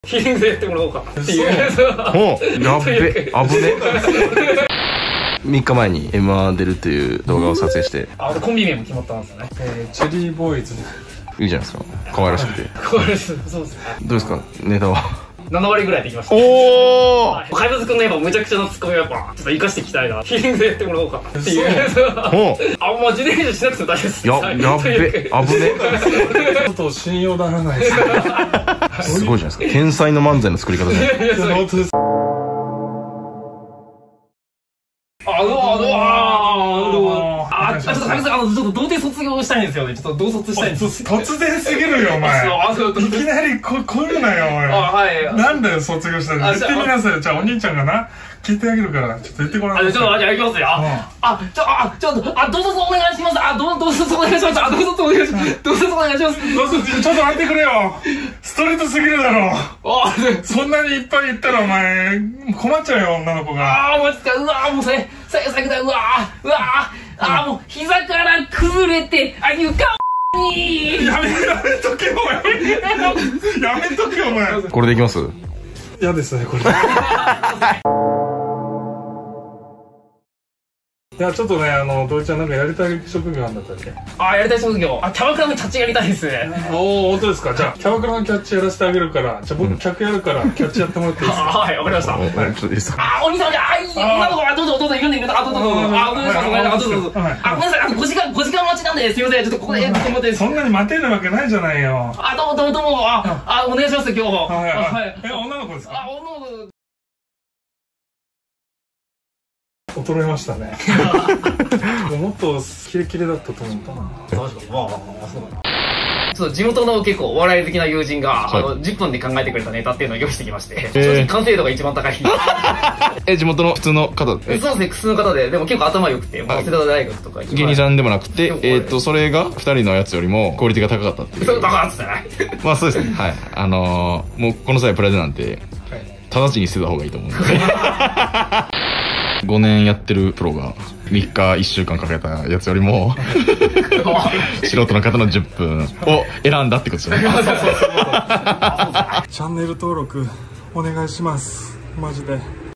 ヒーリングでやってもらおうかっていう。 おやっべ、危ね。3日前に M1 出るという動画を撮影して、 コンビ名も決まったんですよね。 チェリーボーイズ。 いいじゃないですか、可愛らしくて。 可愛らしい、そうですね。 どうですか、ネタは。 7割ぐらいできました。 おお。 怪物くんのやっぱむちゃくちゃなツッコミをやっぱちょっと生かしていきたいな。ヒーリングでやってもらおうかっていう。もう自転車しなくても大丈夫です。 やっべ、危ね。 ちょっと信用ならないです。 すごいじゃないですか、天才の漫才の作り方じゃないですか。 本当です。 ちょっと童貞卒業したいんですよね。ちょっと同卒したいんです。 突然すぎるよお前。いきなり来るなよお前。なんだよ卒業したら。言ってみなさい。じゃあお兄ちゃんがな聞いてあげるからちょっと言ってごらんなさい。 ちょっとじゃあ行きますよ。どうぞお願いします。どうぞお願いします。どうぞお願いします。どうぞお願いします。 ちょっと待ってくれよ。ストレートすぎるだろ。そんなにいっぱい言ったらお前困っちゃうよ女の子が。 マジか。うわもう最悪だ。うわもう膝から崩れて床に。 やめとけよお前。やめとけよお前。 これでいきます。 嫌ですねこれ。いやちょっとね土井ちゃんなんかやりたい職業なんだったっけ。 やりたい職業キャバクラのキャッチやりたいですね。 本当ですか。じゃあキャバクラのキャッチやらせてあげるから、じゃあ僕客やるからキャッチやってもらっていいですか。 はい、わかりました。 ちょっといいですか。 お兄さん、女の子がどうぞいるんでどうぞ。ごめんなさい、5時間待ちなんで、すいません、ちょっとここで待って。 そんなに待てるわけないじゃないよ。 どうもお願いします今日。 女の子ですか。 女の子。 衰えましたね。もっとキレキレだったと思ったな。 そうですか。そうだな。ちょっと地元の結構お笑い好きな友人が10分で考えてくれたネタっていうのを用意してきまして、正直完成度が一番高い。 地元の普通の方。 そうですね、普通の方で、でも結構頭良くて、早稲田大学とか芸人さんでもなくて、それが2人のやつよりもクオリティが高かったっていう。 そう高かったですね。 まあそうですね。はい、もうこの際プライドなんて直ちに捨てた方がいいと思うんで。5年やってるプロが3日1週間かけたやつよりも素人の方の10分を選んだってことですよね。 チャンネル登録お願いしますマジで。